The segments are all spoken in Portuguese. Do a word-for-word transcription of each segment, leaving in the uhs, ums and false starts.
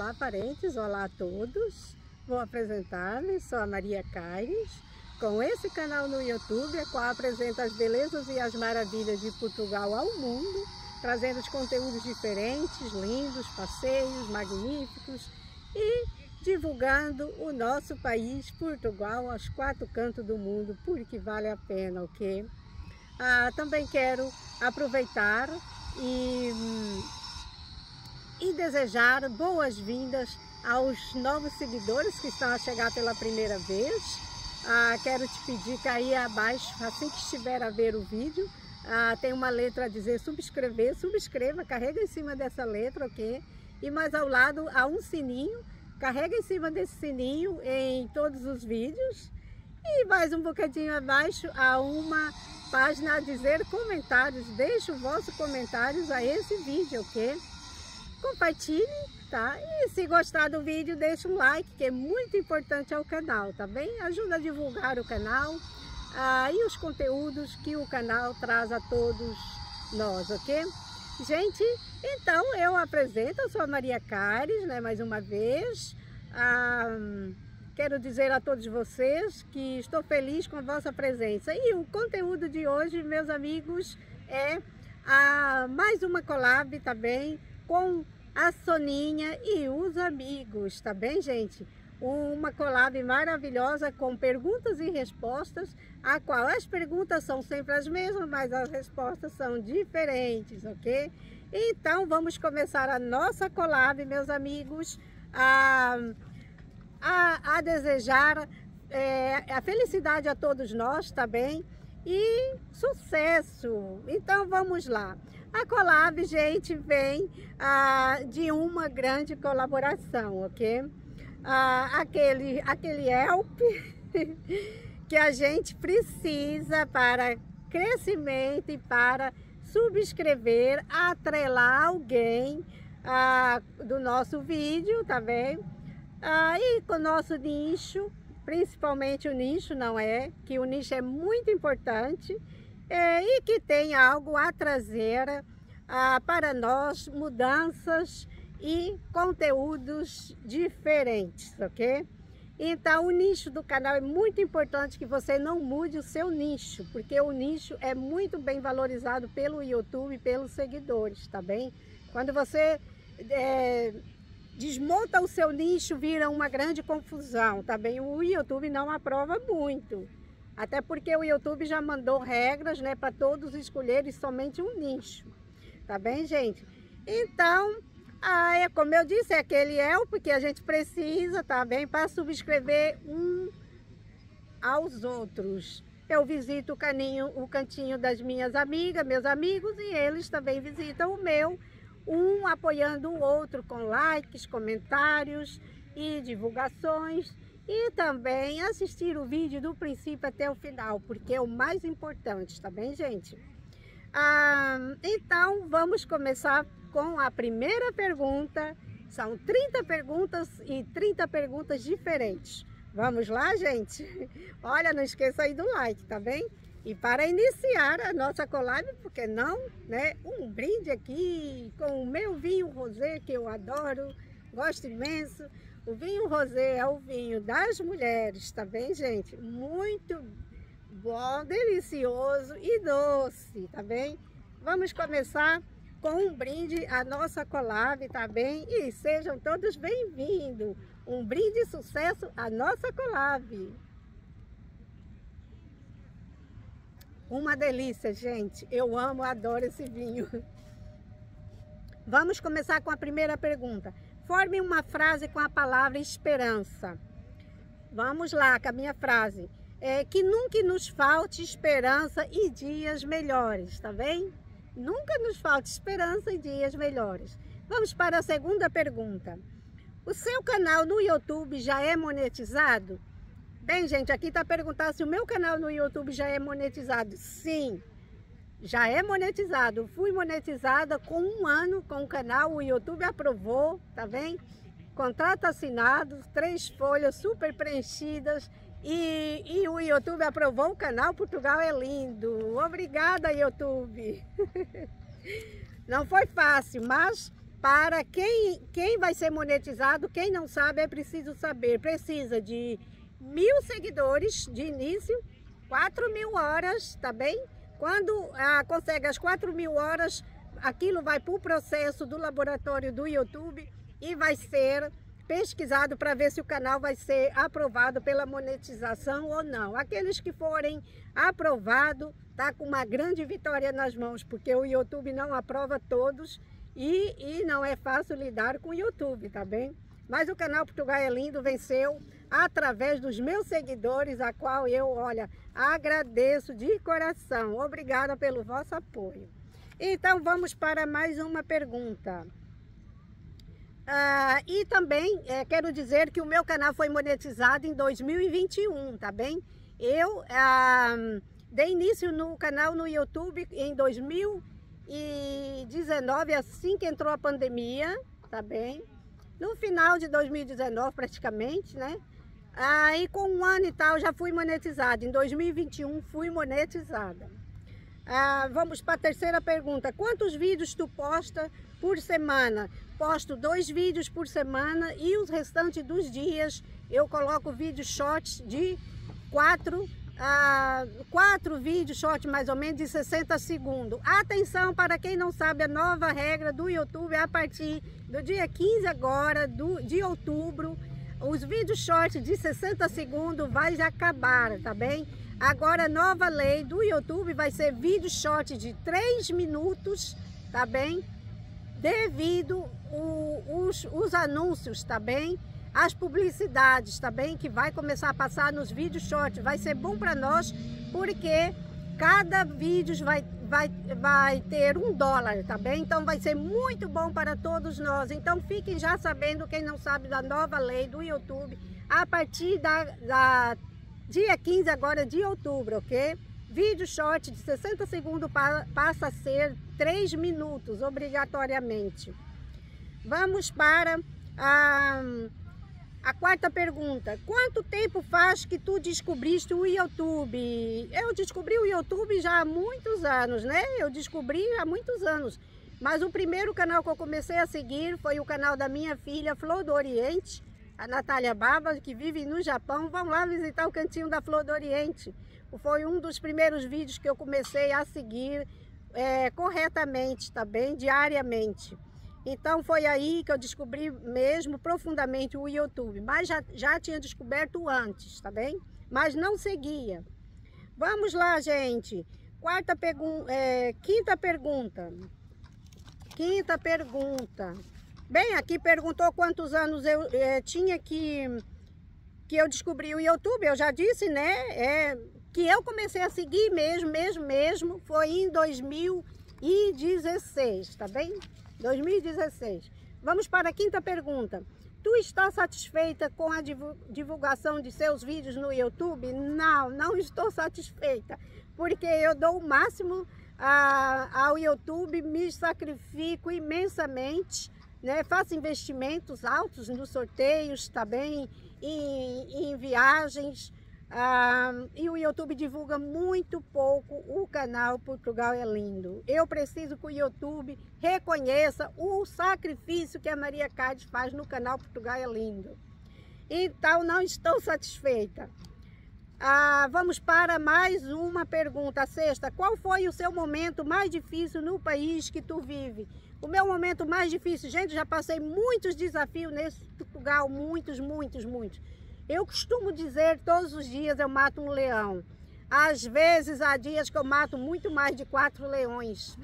Olá, parentes, olá a todos. Vou apresentar-me, sou a Maria Caires, com esse canal no YouTube, a qual apresenta as belezas e as maravilhas de Portugal ao mundo, trazendo os conteúdos diferentes, lindos, passeios magníficos e divulgando o nosso país, Portugal, aos quatro cantos do mundo, porque vale a pena, ok? Ah, também quero aproveitar e... e desejar boas-vindas aos novos seguidores que estão a chegar pela primeira vez. Ah, quero te pedir que aí abaixo, assim que estiver a ver o vídeo, ah, tem uma letra a dizer subscrever, subscreva, carrega em cima dessa letra, ok? E mais ao lado há um sininho, carrega em cima desse sininho em todos os vídeos. E mais um bocadinho abaixo há uma página a dizer comentários, deixe o vosso comentários a esse vídeo, ok? Compartilhe, tá? E se gostar do vídeo, deixa um like, que é muito importante ao canal, tá bem? Ajuda a divulgar o canal ah, e os conteúdos que o canal traz a todos nós, ok? Gente, então eu apresento, eu sou a Maria Caires, né? Mais uma vez. Ah, quero dizer a todos vocês que estou feliz com a vossa presença. E o conteúdo de hoje, meus amigos, é ah, mais uma collab, tá bem? Com a Soninha e os amigos, tá bem, gente? Uma collab maravilhosa com perguntas e respostas, a qual as perguntas são sempre as mesmas, mas as respostas são diferentes, ok? Então, vamos começar a nossa collab, meus amigos, a, a, a desejar é, a felicidade a todos nós, tá bem? E sucesso! Então, vamos lá. A collab, gente, vem ah, de uma grande colaboração, ok? Ah, aquele, aquele help que a gente precisa para crescimento e para subscrever, atrelar alguém ah, do nosso vídeo, tá bem? Ah, e com o nosso nicho, principalmente o nicho, não é? Que o nicho é muito importante. É, e que tem algo a trazer ah, para nós, mudanças e conteúdos diferentes, ok? Então, o nicho do canal é muito importante que você não mude o seu nicho, porque o nicho é muito bem valorizado pelo YouTube e pelos seguidores, tá bem? Quando você é, desmonta o seu nicho, vira uma grande confusão, tá bem? O YouTube não aprova muito. Até porque o YouTube já mandou regras, né, para todos escolherem somente um nicho. Tá bem, gente? Então, ah, é, como eu disse, é aquele help que a gente precisa, tá bem? Para subscrever um aos outros. Eu visito o, caninho, o cantinho das minhas amigas, meus amigos, e eles também visitam o meu, um apoiando o outro com likes, comentários e divulgações. E também assistir o vídeo do princípio até o final, porque é o mais importante, tá bem, gente? Ah, então, vamos começar com a primeira pergunta. São trinta perguntas e trinta perguntas diferentes. Vamos lá, gente? Olha, não esqueça aí do like, tá bem? E para iniciar a nossa collab, porque não, né? Um brinde aqui com o meu vinho rosé, que eu adoro, gosto imenso. O vinho rosé é o vinho das mulheres, tá bem, gente? Muito bom, delicioso e doce, tá bem? Vamos começar com um brinde à nossa collab, tá bem? E sejam todos bem-vindos. Um brinde de sucesso à nossa collab. Uma delícia, gente. Eu amo, adoro esse vinho. Vamos começar com a primeira pergunta. Forme uma frase com a palavra esperança. Vamos lá com a minha frase. É, que nunca nos falte esperança e dias melhores, tá bem? Nunca nos falte esperança e dias melhores. Vamos para a segunda pergunta. O seu canal no YouTube já é monetizado? Bem, gente, aqui está perguntando se o meu canal no YouTube já é monetizado. Sim. Já é monetizado. Fui monetizada com um ano com o canal, o YouTube aprovou, tá bem? Contrato assinado, três folhas super preenchidas e, e o YouTube aprovou o canal. Portugal é lindo. Obrigada, YouTube. Não foi fácil, mas para quem, quem vai ser monetizado, quem não sabe é preciso saber, precisa de mil seguidores de início, quatro mil horas, tá bem? Quando ah, consegue as quatro mil horas, aquilo vai para o processo do laboratório do YouTube e vai ser pesquisado para ver se o canal vai ser aprovado pela monetização ou não. Aqueles que forem aprovados, tá com uma grande vitória nas mãos, porque o YouTube não aprova todos e, e não é fácil lidar com o YouTube, tá bem? Mas o canal Portugal é Lindo venceu através dos meus seguidores, a qual eu, olha, agradeço de coração. Obrigada pelo vosso apoio. Então vamos para mais uma pergunta. Ah, e também é, quero dizer que o meu canal foi monetizado em dois mil e vinte e um, tá bem? Eu ah, dei início no canal no YouTube em dois mil e dezenove, assim que entrou a pandemia, tá bem? No final de dois mil e dezenove praticamente, né? Aí ah, com um ano e tal já fui monetizada. Em dois mil e vinte e um fui monetizada. Ah, vamos para a terceira pergunta. Quantos vídeos tu posta por semana? Posto dois vídeos por semana e os restantes dos dias eu coloco vídeos shorts de quatro, ah, quatro vídeos shorts mais ou menos de sessenta segundos. Atenção para quem não sabe a nova regra do YouTube, a partir do dia quinze agora do, de outubro, os vídeos shorts de sessenta segundos vai acabar, tá bem? Agora a nova lei do YouTube vai ser vídeo short de três minutos, tá bem? Devido o, os, os anúncios, tá bem? As publicidades, tá bem? Que vai começar a passar nos vídeos short. Vai ser bom para nós, porque cada vídeo vai, vai, vai ter um dólar, tá bem? Então vai ser muito bom para todos nós. Então fiquem já sabendo, quem não sabe da nova lei do YouTube, a partir da... da dia quinze agora de outubro, ok? Vídeo short de sessenta segundos passa a ser três minutos, obrigatoriamente. Vamos para a, a quarta pergunta. Quanto tempo faz que tu descobriste o YouTube? Eu descobri o YouTube já há muitos anos, né? Eu descobri há muitos anos. Mas o primeiro canal que eu comecei a seguir foi o canal da minha filha, Flor do Oriente, a Natália Baba, que vive no Japão. Vão lá visitar o Cantinho da Flor do Oriente. Foi um dos primeiros vídeos que eu comecei a seguir é, corretamente, tá bem? Diariamente. Então foi aí que eu descobri mesmo profundamente o YouTube. Mas já, já tinha descoberto antes, tá bem? Mas não seguia. Vamos lá, gente. Quarta pergunta, é, quinta pergunta. Quinta pergunta. Bem, aqui perguntou quantos anos eu é, tinha que, que eu descobri o YouTube. Eu já disse, né? É, que eu comecei a seguir mesmo, mesmo, mesmo, foi em dois mil e dezesseis, tá bem? dois mil e dezesseis. Vamos para a quinta pergunta. Tu está satisfeita com a divulgação de seus vídeos no YouTube? Não, não estou satisfeita, porque eu dou o máximo a, ao YouTube, me sacrifico imensamente, né? Faço investimentos altos nos sorteios, tá bem? Em, em viagens. Ah, e o YouTube divulga muito pouco o canal Portugal é Lindo. Eu preciso que o YouTube reconheça o sacrifício que a Maria Cádiz faz no canal Portugal é Lindo. Então não estou satisfeita. Ah, vamos para mais uma pergunta, a sexta. Qual foi o seu momento mais difícil no país que tu vive? O meu momento mais difícil, gente, já passei muitos desafios nesse Portugal, muitos, muitos, muitos. Eu costumo dizer, todos os dias eu mato um leão. Às vezes, há dias que eu mato muito mais de quatro leões.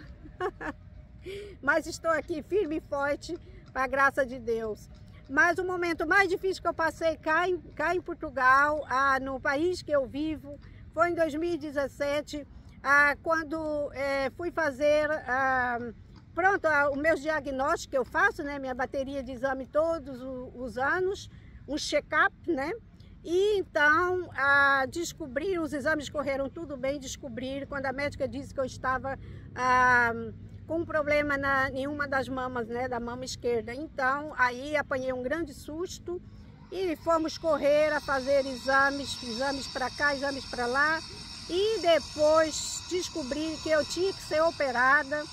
Mas estou aqui firme e forte, para a graça de Deus. Mas o momento mais difícil que eu passei cá em, cá em Portugal, ah, no país que eu vivo, foi em dois mil e dezessete, ah, quando é, fui fazer... Ah, pronto, ah, o meu diagnóstico que eu faço, né, minha bateria de exame todos os, os anos, um check-up, né? E então, a descobrir, os exames correram tudo bem, descobrir, quando a médica disse que eu estava ah, com um problema na, em uma das mamas, né, da mama esquerda. Então, aí apanhei um grande susto e fomos correr a fazer exames, exames para cá, exames para lá. E depois descobri que eu tinha que ser operada.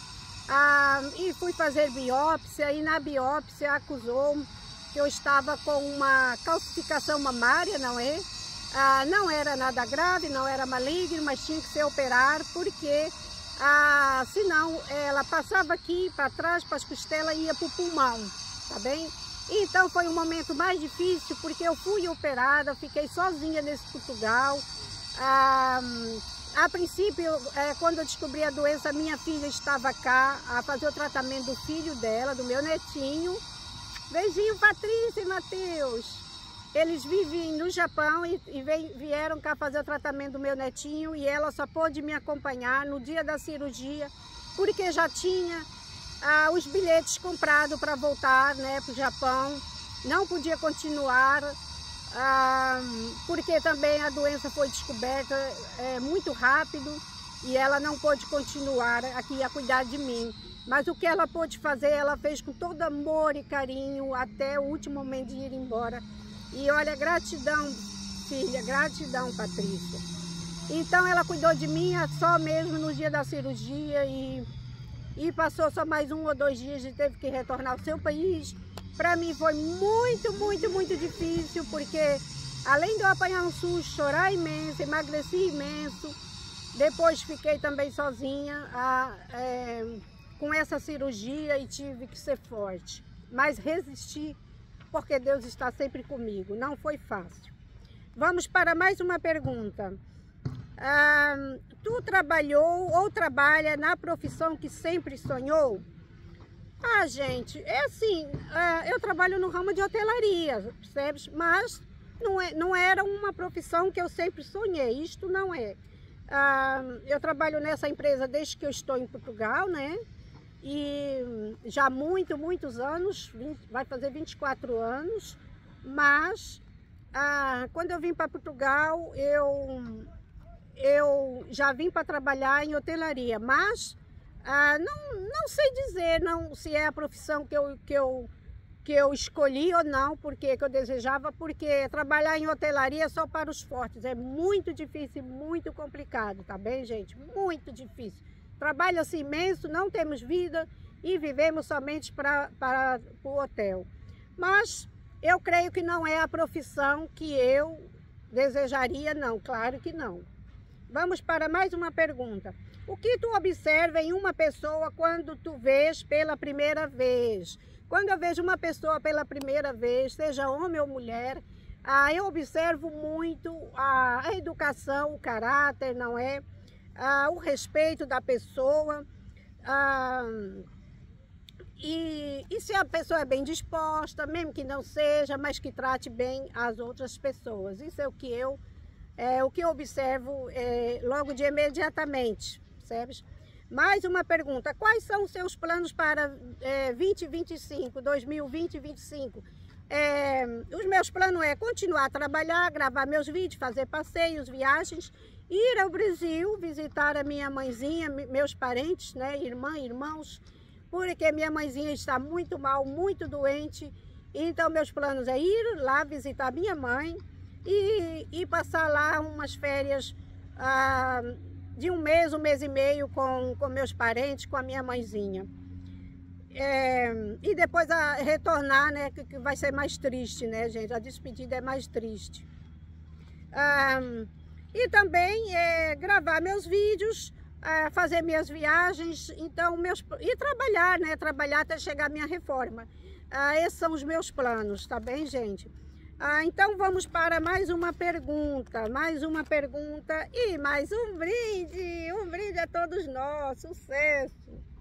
ah, e fui fazer biópsia, e na biópsia acusou que eu estava com uma calcificação mamária, não é? Ah, não era nada grave, não era maligno, mas tinha que ser operar, porque ah, senão ela passava aqui para trás, para as costelas, e ia para o pulmão, tá bem? Então foi um momento mais difícil, porque eu fui operada, fiquei sozinha nesse Portugal. Ah, a princípio, é, quando eu descobri a doença, minha filha estava cá a fazer o tratamento do filho dela, do meu netinho. Beijinho, Patrícia e Matheus. Eles vivem no Japão e, e vieram cá fazer o tratamento do meu netinho, e ela só pôde me acompanhar no dia da cirurgia, porque já tinha ah, os bilhetes comprados para voltar, né, para o Japão. Não podia continuar, ah, porque também a doença foi descoberta é, muito rápido, e ela não pôde continuar aqui a cuidar de mim. Mas o que ela pôde fazer, ela fez com todo amor e carinho até o último momento de ir embora. E olha, gratidão, filha, gratidão, Patrícia. Então ela cuidou de mim só mesmo no dia da cirurgia, e, e passou só mais um ou dois dias e teve que retornar ao seu país. Para mim foi muito, muito, muito difícil, porque além de eu apanhar um susto, chorar imenso, emagreci imenso, depois fiquei também sozinha a, é, com essa cirurgia, e tive que ser forte. Mas resisti, porque Deus está sempre comigo. Não foi fácil. Vamos para mais uma pergunta. Ah, tu trabalhou ou trabalha na profissão que sempre sonhou? Ah, gente, é assim, ah, eu trabalho no ramo de hotelaria, percebes? Mas não, é, não era uma profissão que eu sempre sonhei, isto não é. Ah, eu trabalho nessa empresa desde que eu estou em Portugal, né? E já há muito, muitos anos, vinte, vai fazer vinte e quatro anos, mas ah, quando eu vim para Portugal, eu, eu já vim para trabalhar em hotelaria, mas ah, não, não sei dizer não, se é a profissão que eu, que, eu, que eu escolhi ou não, porque que eu desejava, porque trabalhar em hotelaria é só para os fortes, é muito difícil, muito complicado, tá bem, gente? Muito difícil. Trabalho-se imenso, não temos vida e vivemos somente para, para o hotel. Mas eu creio que não é a profissão que eu desejaria, não, claro que não. Vamos para mais uma pergunta. O que tu observa em uma pessoa quando tu vês pela primeira vez? Quando eu vejo uma pessoa pela primeira vez, seja homem ou mulher, ah, eu observo muito a, a educação, o caráter, não é? Ah, o respeito da pessoa, ah, e, e se a pessoa é bem disposta, mesmo que não seja, mas que trate bem as outras pessoas. Isso é o que eu, é, o que eu observo é, logo de imediatamente, percebes? Mais uma pergunta, quais são os seus planos para é, vinte e vinte e cinco, dois mil e vinte e vinte e cinco? É, os meus planos é continuar a trabalhar, gravar meus vídeos, fazer passeios, viagens, ir ao Brasil, visitar a minha mãezinha, meus parentes, né, irmã, irmãos, porque minha mãezinha está muito mal, muito doente. Então meus planos é ir lá visitar minha mãe e, e passar lá umas férias ah, de um mês, um mês e meio com, com meus parentes, com a minha mãezinha. É, e depois a retornar, né, que, que vai ser mais triste, né, gente? A despedida é mais triste. Ah, e também é, gravar meus vídeos, é, fazer minhas viagens, então meus, e trabalhar, né? Trabalhar até chegar a minha reforma. Ah, esses são os meus planos, tá bem, gente? Ah, então vamos para mais uma pergunta, mais uma pergunta e mais um brinde, um brinde a todos nós, sucesso!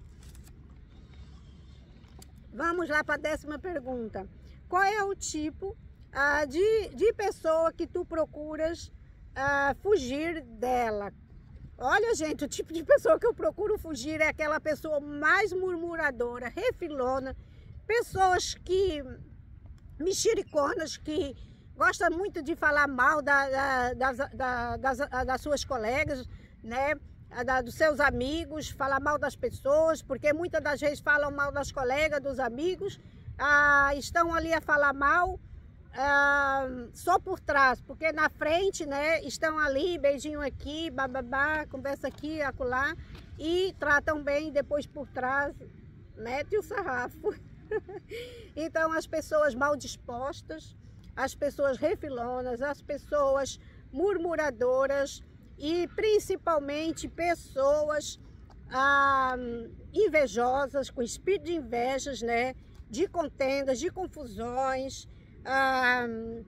Vamos lá para a décima pergunta. Qual é o tipo ah, de, de pessoa que tu procuras ah, fugir dela? Olha, gente, o tipo de pessoa que eu procuro fugir é aquela pessoa mais murmuradora, refilona, pessoas que, mexericonas, que gostam muito de falar mal da, da, das, da, das, das suas colegas, né? Da, dos seus amigos, falar mal das pessoas, porque muitas das vezes falam mal das colegas, dos amigos, ah, estão ali a falar mal ah, só por trás, porque na frente, né, estão ali, beijinho aqui, bababá, conversa aqui, acolá, e tratam bem, depois por trás, mete o sarrafo. Então, as pessoas mal dispostas, as pessoas refilonas, as pessoas murmuradoras e principalmente pessoas ah, invejosas, com espírito de invejas, né? De contendas, de confusões, ah,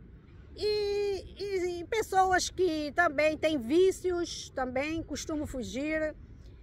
e, e, e pessoas que também têm vícios, também costumam fugir,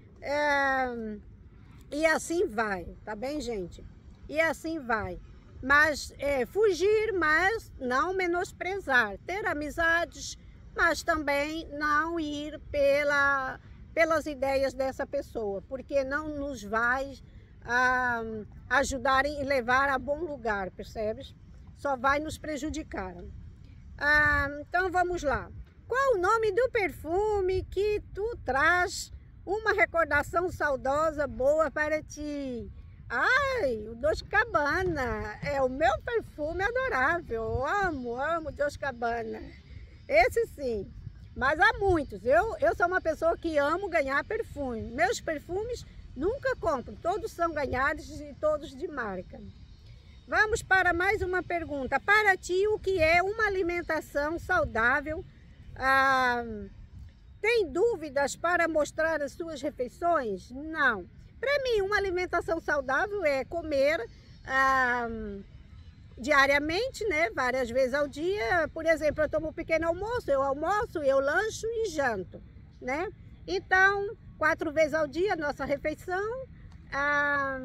é, e assim vai, tá bem, gente? E assim vai. Mas é, fugir, mas não menosprezar, ter amizades, mas também não ir pela, pelas ideias dessa pessoa, porque não nos vai ah, ajudar e levar a bom lugar, percebes? Só vai nos prejudicar. Ah, então vamos lá. Qual o nome do perfume que tu traz uma recordação saudosa boa para ti? Ai, o Dolce and Gabbana é o meu perfume adorável. Eu amo, amo Dolce and Gabbana. Esse sim. Mas há muitos. Eu, eu sou uma pessoa que amo ganhar perfume. Meus perfumes nunca compro. Todos são ganhados e todos de marca. Vamos para mais uma pergunta. Para ti, o que é uma alimentação saudável? Ah, tem dúvidas para mostrar as suas refeições? Não. Para mim, uma alimentação saudável é comer ah, diariamente, né? Várias vezes ao dia. Por exemplo, eu tomo um pequeno almoço, eu almoço, eu lancho e janto, né? Então, quatro vezes ao dia, nossa refeição. Ah,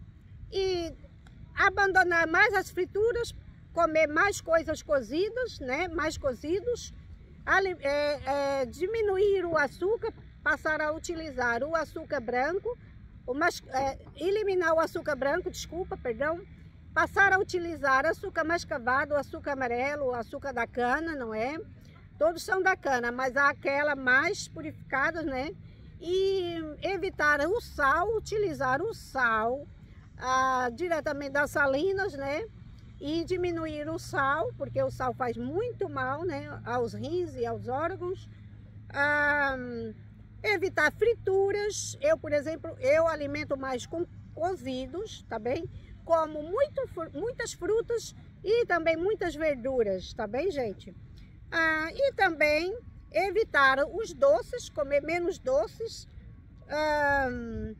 e abandonar mais as frituras, comer mais coisas cozidas, né? Mais cozidos. É, é, diminuir o açúcar, passar a utilizar o açúcar branco, o mas, é, eliminar o açúcar branco, desculpa, perdão, passar a utilizar açúcar mascavado, açúcar amarelo, açúcar da cana, não é? Todos são da cana, mas há aquela mais purificada, né? E evitar o sal, utilizar o sal ah, diretamente das salinas, né? E diminuir o sal, porque o sal faz muito mal, né, aos rins e aos órgãos. Ah, evitar frituras. Eu, por exemplo, eu alimento mais com cozidos, tá bem? Como muito, muitas frutas e também muitas verduras, tá bem, gente? Ah, e também evitar os doces, comer menos doces. Ah,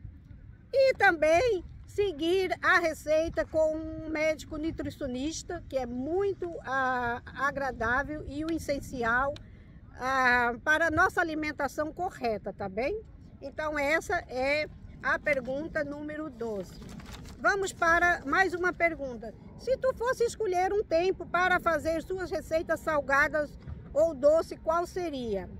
e também seguir a receita com um médico nutricionista, que é muito ah, agradável e o essencial ah, para a nossa alimentação correta, tá bem? Então essa é a pergunta número doze. Vamos para mais uma pergunta. Se tu fosse escolher um tempo para fazer suas receitas salgadas ou doce, qual seria?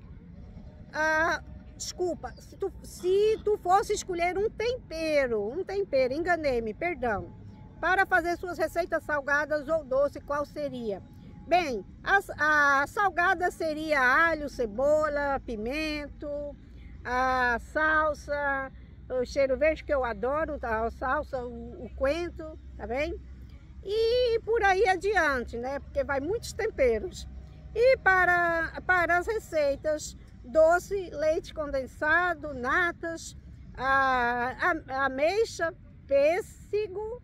Ah, Desculpa, se tu, se tu fosse escolher um tempero, um tempero, enganei-me, perdão, para fazer suas receitas salgadas ou doce, qual seria? Bem, a, a salgada seria alho, cebola, pimento, a salsa, o cheiro verde que eu adoro, tá? A salsa, o, o coentro, tá bem? E por aí adiante, né? Porque vai muitos temperos. E para, para as receitas doce, leite condensado, natas, a, a, ameixa, pêssego,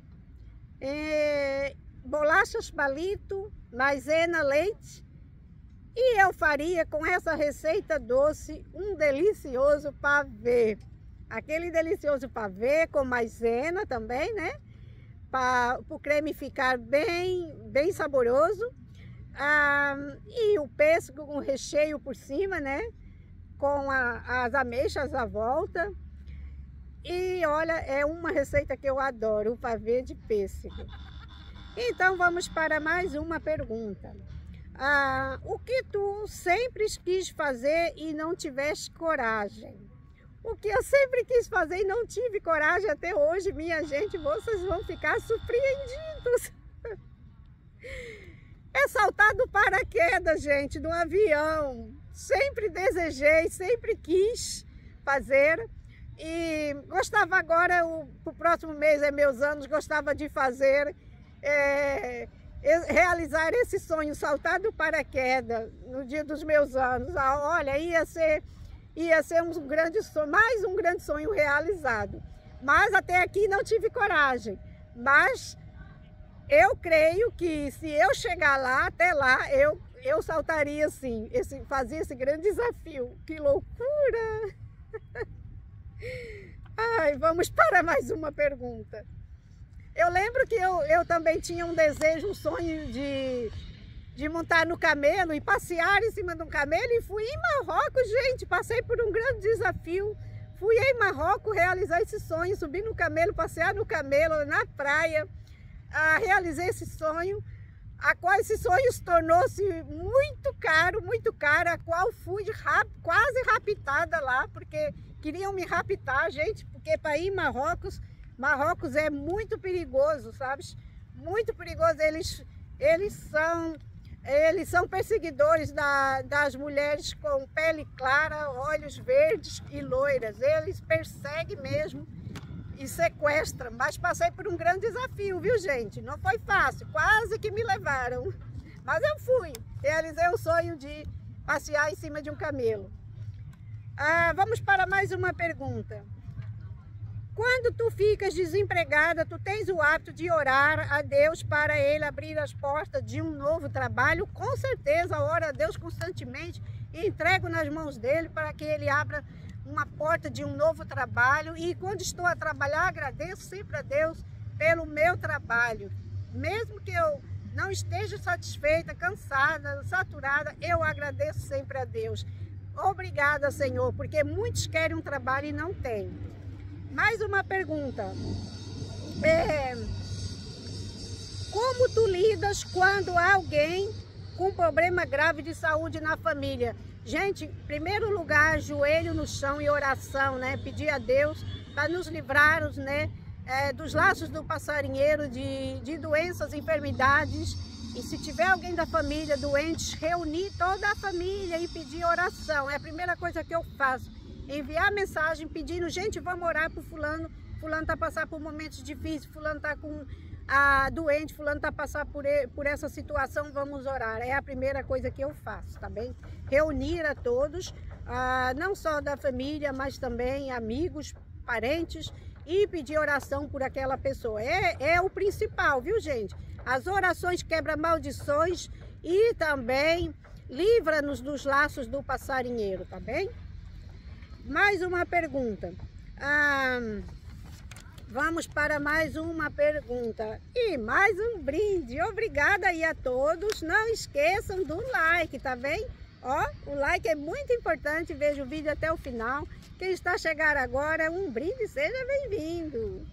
é, bolachas palito, maisena, leite. E eu faria com essa receita doce um delicioso pavê. Aquele delicioso pavê com maisena também, né? Para o creme ficar bem, bem saboroso. Ah, e o pêssego com recheio por cima, né? Com a, as ameixas à volta. E olha, é uma receita que eu adoro, o pavê de pêssego. Então vamos para mais uma pergunta. Ah, o que tu sempre quis fazer e não tiveste coragem? O que eu sempre quis fazer e não tive coragem até hoje, minha gente, vocês vão ficar surpreendidos. É saltar do paraquedas, gente, do avião. Sempre desejei, sempre quis fazer. E gostava agora, o, o próximo mês é meus anos, gostava de fazer é, realizar esse sonho, saltar do paraquedas no dia dos meus anos. Ah, olha, ia ser, ia ser um grande sonho, mais um grande sonho realizado. Mas até aqui não tive coragem. Mas eu creio que se eu chegar lá, até lá, eu, eu saltaria sim, esse, fazia esse grande desafio. Que loucura! Ai, vamos para mais uma pergunta. Eu lembro que eu, eu também tinha um desejo, um sonho de, de montar no camelo e passear em cima de um camelo, e fui em Marrocos, gente, passei por um grande desafio. Fui em Marrocos realizar esse sonho, subir no camelo, passear no camelo, na praia, ah, realizei esse sonho, a qual esse sonho tornou-se muito caro, muito caro, a qual fui rap, quase raptada lá, porque queriam me raptar, gente, porque para ir em Marrocos, Marrocos é muito perigoso, sabe? Muito perigoso. Eles, eles, são, eles são perseguidores da, das mulheres com pele clara, olhos verdes e loiras. Eles perseguem mesmo e sequestram. Mas passei por um grande desafio, viu, gente? Não foi fácil, quase que me levaram. Mas eu fui, realizei o sonho de passear em cima de um camelo. Ah, vamos para mais uma pergunta. Quando tu ficas desempregada, tu tens o hábito de orar a Deus para Ele abrir as portas de um novo trabalho? Com certeza, oro a Deus constantemente e entrego nas mãos dEle para que Ele abra uma porta de um novo trabalho. E quando estou a trabalhar, agradeço sempre a Deus pelo meu trabalho. Mesmo que eu não esteja satisfeita, cansada, saturada, eu agradeço sempre a Deus. Obrigada, Senhor, porque muitos querem um trabalho e não têm. Mais uma pergunta. É, como tu lidas quando há alguém com problema grave de saúde na família? Gente, em primeiro lugar, joelho no chão e oração, né? Pedir a Deus para nos livrar, né, é, dos laços do passarinheiro, de, de doenças, enfermidades. E se tiver alguém da família doente, reunir toda a família e pedir oração. É a primeira coisa que eu faço. Enviar mensagem pedindo, gente, vamos orar por fulano, fulano está passando por momentos difíceis, fulano está com a doente, fulano está passando por, por essa situação, vamos orar. É a primeira coisa que eu faço, tá bem? Reunir a todos, ah, não só da família, mas também amigos, parentes, e pedir oração por aquela pessoa. É, é o principal, viu, gente? As orações quebram maldições e também livra-nos dos laços do passarinheiro, tá bem? Mais uma pergunta. Ah, vamos para mais uma pergunta. E mais um brinde. Obrigada aí a todos. Não esqueçam do like, tá bem? Ó, o like é muito importante. Veja o vídeo até o final. Quem está a chegar agora, um brinde, seja bem-vindo.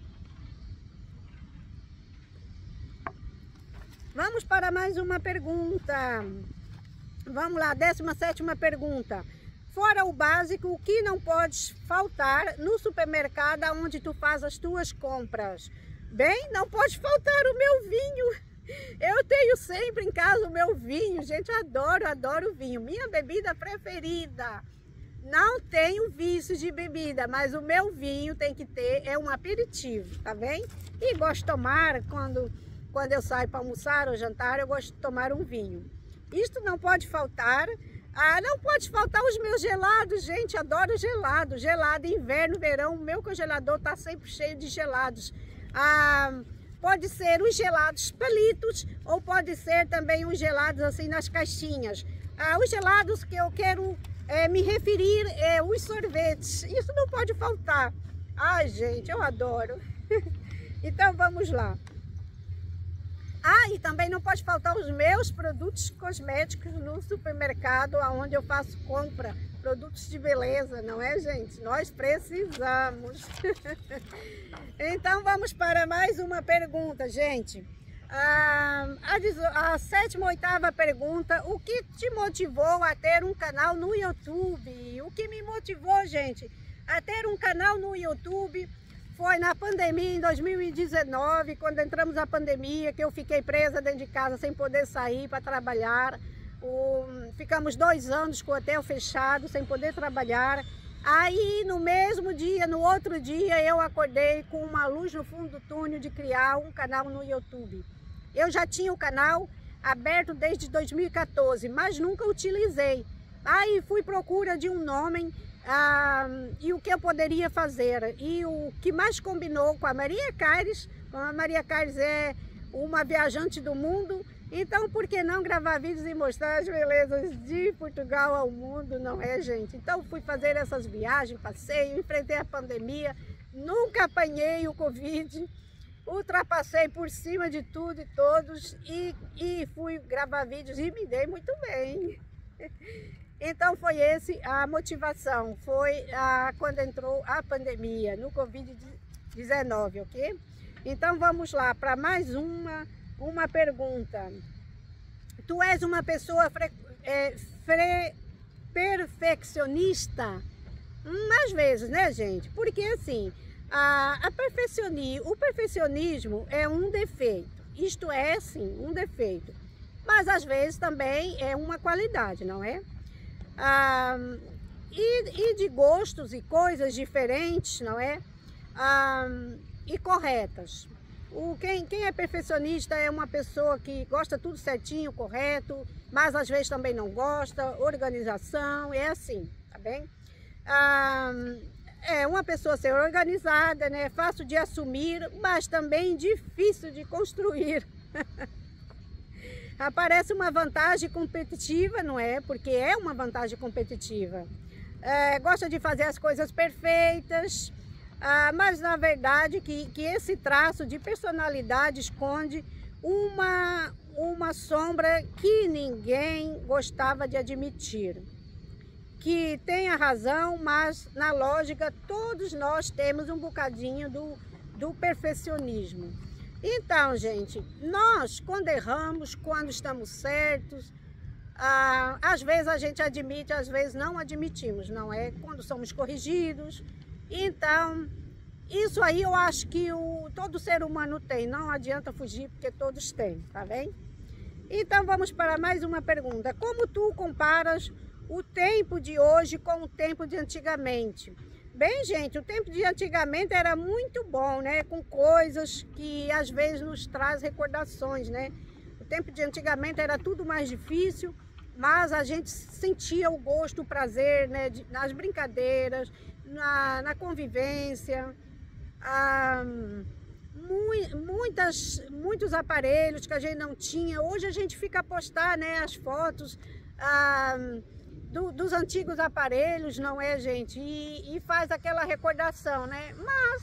Vamos para mais uma pergunta. Vamos lá, décima sétima pergunta. Fora o básico, o que não pode faltar no supermercado onde tu faz as tuas compras? Bem, não pode faltar o meu vinho. Eu tenho sempre em casa o meu vinho. Gente, adoro, adoro vinho. Minha bebida preferida. Não tenho vícios de bebida, mas o meu vinho tem que ter, é um aperitivo, tá bem? E gosto de tomar, quando, quando eu saio para almoçar ou jantar, eu gosto de tomar um vinho. Isto não pode faltar. Ah, não pode faltar os meus gelados, gente, adoro gelado, gelado, inverno, verão, o meu congelador está sempre cheio de gelados. Ah, pode ser os gelados palitos ou pode ser também os gelados assim nas caixinhas. Ah, os gelados que eu quero é, me referir é os sorvetes, isso não pode faltar. Ai, gente, eu adoro. Então vamos lá. Ah, e também não pode faltar os meus produtos cosméticos no supermercado, onde eu faço compra, produtos de beleza, não é, gente? Nós precisamos. Então vamos para mais uma pergunta, gente. Ah, a, a sétima, oitava pergunta, o que te motivou a ter um canal no YouTube? O que me motivou, gente, a ter um canal no YouTube foi na pandemia, em dois mil e dezenove, quando entramos na pandemia, que eu fiquei presa dentro de casa sem poder sair para trabalhar. O, ficamos dois anos com o hotel fechado, sem poder trabalhar. Aí, no mesmo dia, no outro dia, eu acordei com uma luz no fundo do túnel de criar um canal no YouTube. Eu já tinha o canal aberto desde dois mil e quatorze, mas nunca utilizei. Aí fui procura de um nome ah, e o que eu poderia fazer. E o que mais combinou com a Maria Caires, a Maria Caires é uma viajante do mundo, então por que não gravar vídeos e mostrar as belezas de Portugal ao mundo, não é, gente? Então fui fazer essas viagens, passeio, enfrentei a pandemia, nunca apanhei o Covid, ultrapassei por cima de tudo e todos e, e fui gravar vídeos e me dei muito bem. Então foi esse a motivação, foi a, quando entrou a pandemia no Covid dezenove, ok? Então vamos lá para mais uma, uma pergunta. Tu és uma pessoa fre, é, fre, perfeccionista? Hum, às vezes, né, gente? Porque assim, a, a perfeccioni, o perfeccionismo é um defeito. Isto é, sim, um defeito. Mas às vezes também é uma qualidade, não é? Ah, e, e de gostos e coisas diferentes, não é? Ah, e corretas. O, quem, quem é perfeccionista é uma pessoa que gosta tudo certinho, correto, mas às vezes também não gosta, organização, é assim, tá bem? Ah, é uma pessoa ser organizada, né? Fácil de assumir, mas também difícil de construir. Aparece uma vantagem competitiva, não é? Porque é uma vantagem competitiva. É, gosta de fazer as coisas perfeitas, ah, mas na verdade que, que esse traço de personalidade esconde uma, uma sombra que ninguém gostava de admitir. Que tem a razão, mas na lógica todos nós temos um bocadinho do, do perfeccionismo. Então, gente, nós quando erramos, quando estamos certos, ah, às vezes a gente admite, às vezes não admitimos, não é? Quando somos corrigidos. Então, isso aí eu acho que o, todo ser humano tem, não adianta fugir porque todos têm, tá bem? Então vamos para mais uma pergunta. Como tu comparas o tempo de hoje com o tempo de antigamente? Bem, gente, o tempo de antigamente era muito bom, né? Com coisas que às vezes nos traz recordações, né? O tempo de antigamente era tudo mais difícil, mas a gente sentia o gosto, o prazer, né? De, nas brincadeiras, na, na convivência, ah, mu muitas, muitos aparelhos que a gente não tinha. Hoje a gente fica a postar, né, as fotos ah, do, dos antigos aparelhos, não é, gente? E, e faz aquela recordação, né? Mas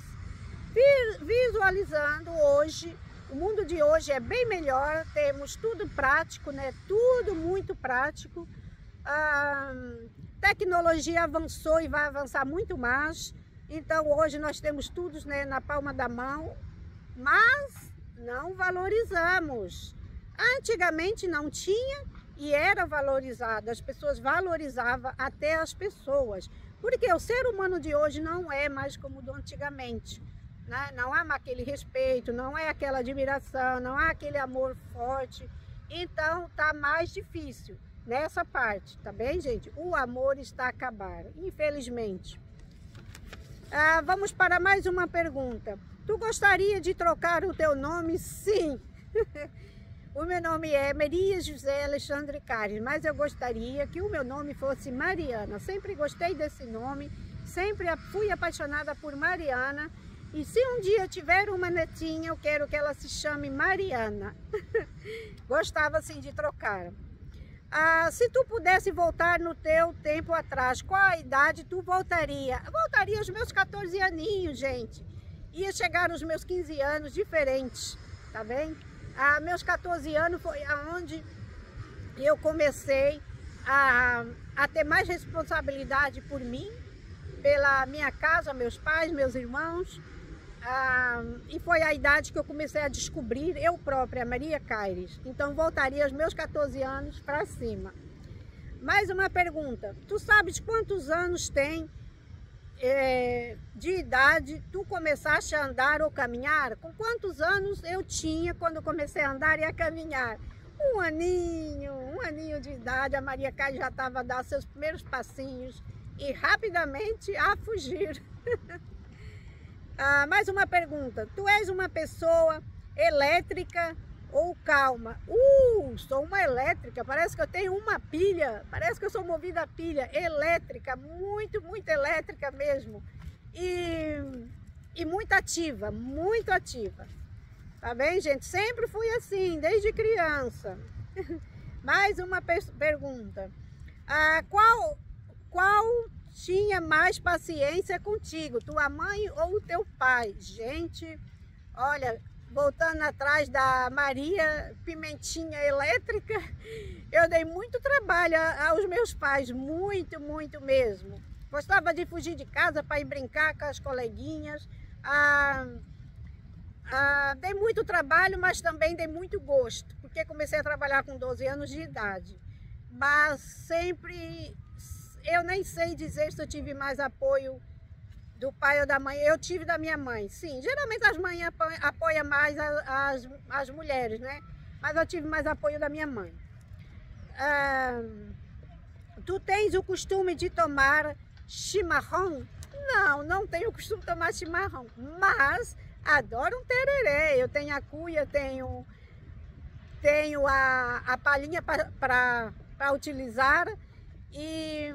visualizando hoje, o mundo de hoje é bem melhor, temos tudo prático, né? Tudo muito prático. A tecnologia avançou e vai avançar muito mais. Então hoje nós temos tudo, né, na palma da mão, mas não valorizamos. Antigamente não tinha e era valorizado, as pessoas valorizavam até as pessoas, porque o ser humano de hoje não é mais como o do antigamente, né? Não há aquele respeito, não é aquela admiração, não há aquele amor forte, então tá mais difícil nessa parte, tá bem, gente? O amor está a acabar, infelizmente. Ah, vamos para mais uma pergunta. Tu gostaria de trocar o teu nome? Sim. O meu nome é Maria José Alexandre Caires, mas eu gostaria que o meu nome fosse Mariana. Sempre gostei desse nome, sempre fui apaixonada por Mariana. E se um dia tiver uma netinha, eu quero que ela se chame Mariana. Gostava assim de trocar. Ah, se tu pudesse voltar no teu tempo atrás, qual a idade tu voltaria? Eu voltaria aos meus quatorze aninhos, gente. Ia chegar aos meus quinze anos diferentes, tá bem? Ah, meus quatorze anos foi aonde eu comecei a, a ter mais responsabilidade por mim, pela minha casa, meus pais, meus irmãos. Ah, e foi a idade que eu comecei a descobrir eu própria, Maria Caires. Então voltaria aos meus quatorze anos para cima. Mais uma pergunta. Tu sabes quantos anos tem é, de idade tu começaste a andar ou caminhar? Com quantos anos eu tinha quando comecei a andar e a caminhar? Um aninho, um aninho de idade, a Maria Caires já estava a dar seus primeiros passinhos e rapidamente a fugir. Ah, mais uma pergunta. Tu és uma pessoa elétrica ou calma? Uh, sou uma elétrica, parece que eu tenho uma pilha, parece que eu sou movida a pilha, elétrica, muito, muito elétrica mesmo. E, e muito ativa, muito ativa. Tá bem, gente? Sempre fui assim, desde criança. Mais uma pergunta. Ah, qual, qual tinha mais paciência contigo, tua mãe ou o teu pai? Gente, olha, voltando atrás da Maria Pimentinha Elétrica, eu dei muito trabalho aos meus pais, muito, muito mesmo. Gostava de fugir de casa para ir brincar com as coleguinhas. Ah, ah, dei muito trabalho, mas também dei muito gosto, porque comecei a trabalhar com doze anos de idade. Mas sempre, eu nem sei dizer se eu tive mais apoio do pai ou da mãe. Eu tive da minha mãe, sim. Geralmente as mães apoiam mais as, as mulheres, né? Mas eu tive mais apoio da minha mãe. Ah, tu tens o costume de tomar chimarrão? Não, não tenho o costume de tomar chimarrão, mas adoro um tererê. Eu tenho a cuia, tenho, tenho a, a palhinha para utilizar e,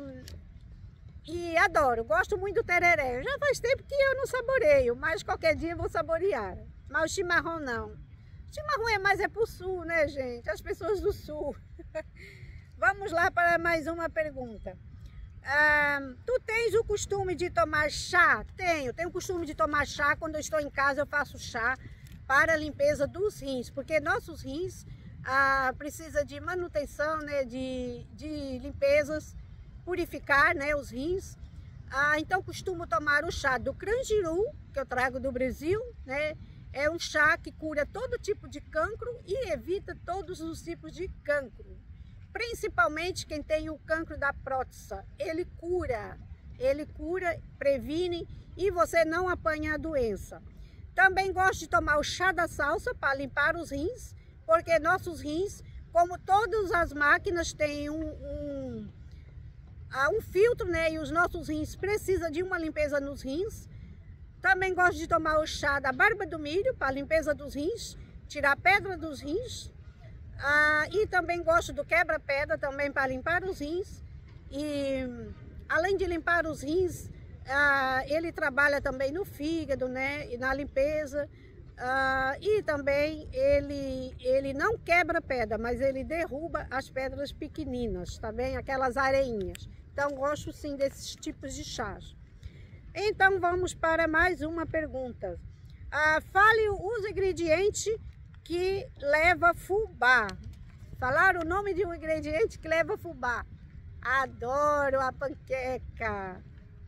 e adoro, gosto muito do tereré. Já faz tempo que eu não saboreio, mas qualquer dia eu vou saborear. Mas o chimarrão não. O chimarrão é mais é para o sul, né, gente? As pessoas do sul. Vamos lá para mais uma pergunta. Ah, tu tens o costume de tomar chá? Tenho, tenho o costume de tomar chá. Quando eu estou em casa eu faço chá para a limpeza dos rins, porque nossos rins ah, precisa de manutenção, né, de, de limpezas, purificar, né, os rins. Ah, então costumo tomar o chá do Carandiru, que eu trago do Brasil, né? É um chá que cura todo tipo de cancro e evita todos os tipos de cancro. Principalmente quem tem o cancro da próstata, ele cura, ele cura, previne e você não apanha a doença. Também gosto de tomar o chá da salsa para limpar os rins, porque nossos rins, como todas as máquinas, têm um, um, um filtro, né? E os nossos rins precisam de uma limpeza nos rins. Também gosto de tomar o chá da barba do milho para limpeza dos rins, tirar a pedra dos rins. Ah, e também gosto do quebra-pedra também para limpar os rins. E além de limpar os rins, ah, ele trabalha também no fígado, né? E na limpeza. Ah, e também ele, ele não quebra pedra, mas ele derruba as pedras pequeninas, tá bem? Aquelas areinhas. Então gosto sim desses tipos de chás. Então vamos para mais uma pergunta. Ah, fale os ingredientes que leva fubá. Falar o nome de um ingrediente que leva fubá. Adoro a panqueca.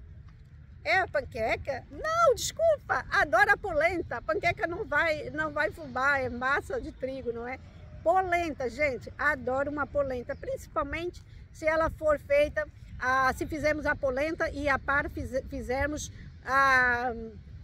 É a panqueca? Não, desculpa. Adoro a polenta. A panqueca não vai, não vai fubá, é massa de trigo, não é? Polenta, gente. Adoro uma polenta, principalmente se ela for feita, ah, se fizermos a polenta e a par fiz, fizermos a,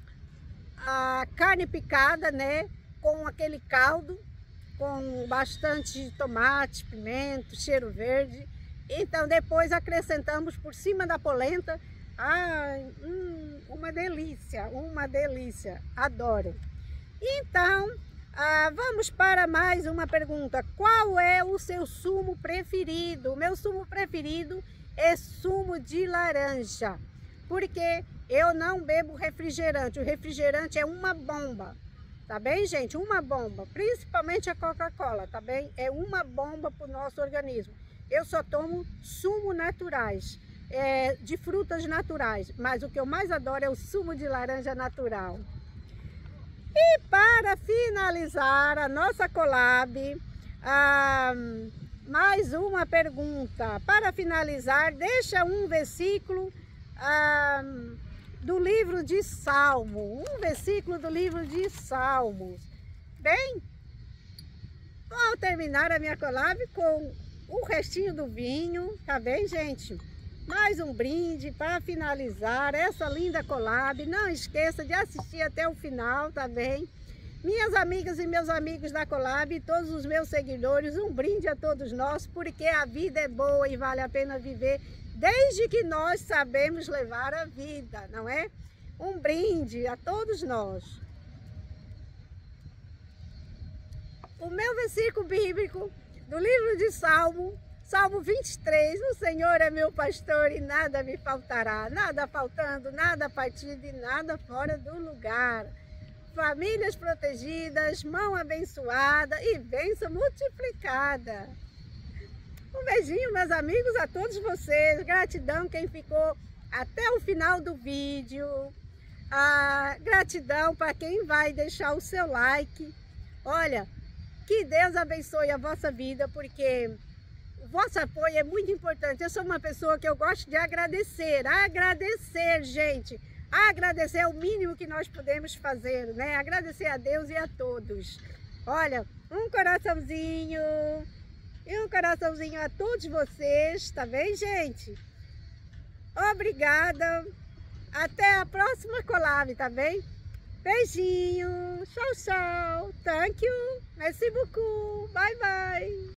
a carne picada, né? Com aquele caldo, com bastante tomate, pimenta, cheiro verde. Então depois acrescentamos por cima da polenta. Ai, hum, uma delícia, uma delícia, adoro. Então, ah, vamos para mais uma pergunta. Qual é o seu sumo preferido? O meu sumo preferido é sumo de laranja, porque eu não bebo refrigerante. O refrigerante é uma bomba. Tá bem, gente? Uma bomba, principalmente a Coca-Cola, tá bem? É uma bomba para o nosso organismo. Eu só tomo sumo naturais, é, de frutas naturais, mas o que eu mais adoro é o sumo de laranja natural. E para finalizar a nossa collab, ah, mais uma pergunta. Para finalizar, deixa um versículo ah, do livro de Salmo, um versículo do livro de Salmos. Bem, vou terminar a minha collab com o restinho do vinho, tá bem, gente? Mais um brinde para finalizar essa linda collab. Não esqueça de assistir até o final, tá bem? Minhas amigas e meus amigos da collab e todos os meus seguidores, um brinde a todos nós, porque a vida é boa e vale a pena viver, desde que nós sabemos levar a vida, não é? Um brinde a todos nós. o meu versículo bíblico do livro de Salmo, Salmo vinte e três, o Senhor é meu pastor e nada me faltará, nada faltando, nada partido e nada fora do lugar. Famílias protegidas, mão abençoada e bênção multiplicada. Um beijinho, meus amigos, a todos vocês. Gratidão quem ficou até o final do vídeo. Ah, gratidão para quem vai deixar o seu like. Olha, que Deus abençoe a vossa vida, porque o vosso apoio é muito importante. Eu sou uma pessoa que eu gosto de agradecer. Agradecer, gente. Agradecer é o mínimo que nós podemos fazer, né? Agradecer a Deus e a todos. Olha, um coraçãozinho e um coraçãozinho a todos vocês, tá bem, gente? Obrigada. Até a próxima collab, tá bem? Beijinho. Tchau, tchau. Thank you. Merci beaucoup. Bye, bye.